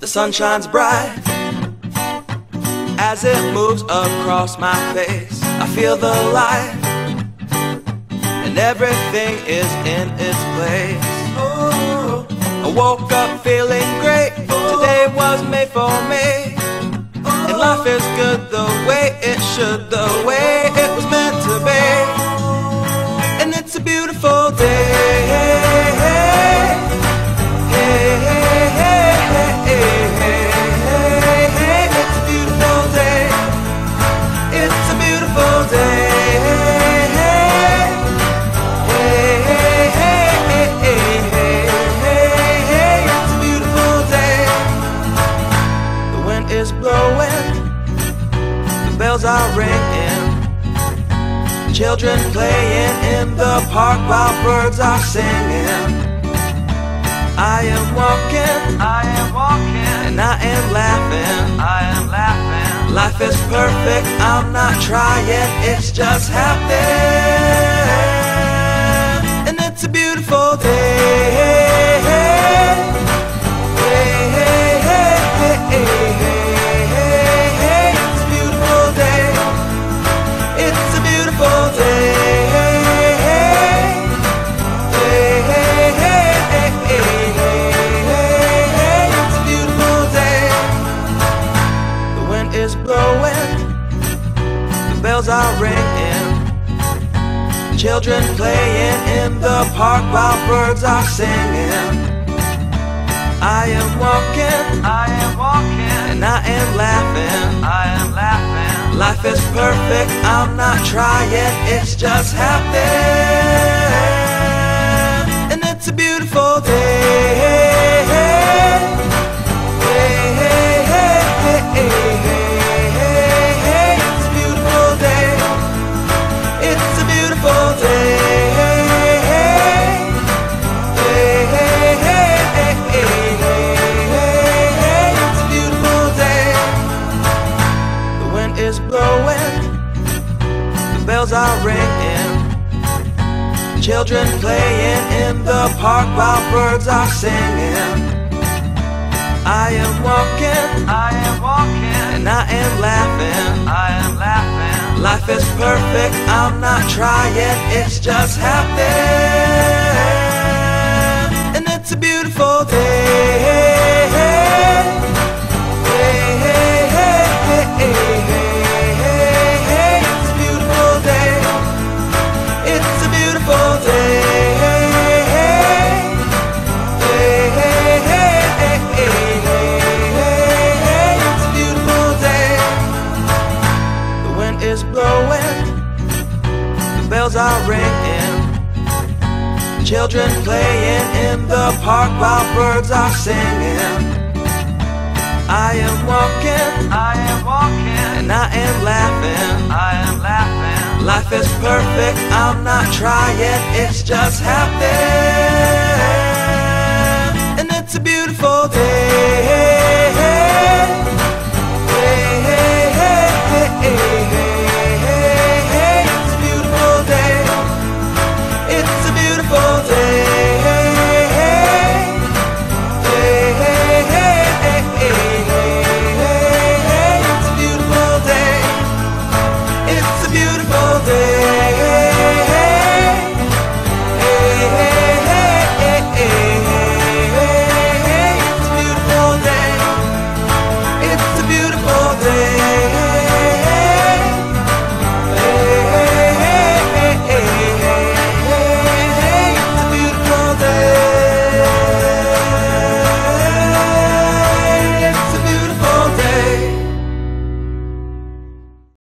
sun shines bright as it moves across my face. I feel the light and everything is in its place. Oh, I woke up feeling great. Today was made for me, and life is good the way it should, the way it was meant to be. And it's a beautiful day. Is blowing, the bells are ringing, children playing in the park while birds are singing. I am walking, and I am laughing, Life is perfect, I'm not trying, it's just happening. And it's a beautiful day. Is blowing, the bells are ringing, children playing in the park while birds are singing. I am walking, and I am laughing, Life is perfect, I'm not trying, it's just happening. And it's a beautiful day. Is blowing, the bells are ringing, children playing in the park while birds are singing. I am walking, and I am laughing, Life is perfect, I'm not trying, it's just happening. And it's a beautiful day. Is blowing, the bells are ringing, children playing in the park while birds are singing. I am walking, and I am laughing, Life is perfect, I'm not trying, it's just happening. And it's a beautiful day.